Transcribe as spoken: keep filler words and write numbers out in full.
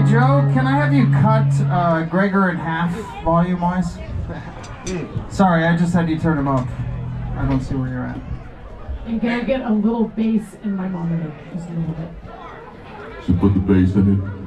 Joe, can I have you cut uh, Gregor in half, volume-wise? Sorry, I just had you turn him up. I don't see where you're at. And can I get a little bass in my monitor? Just a little bit. Should put the bass in it.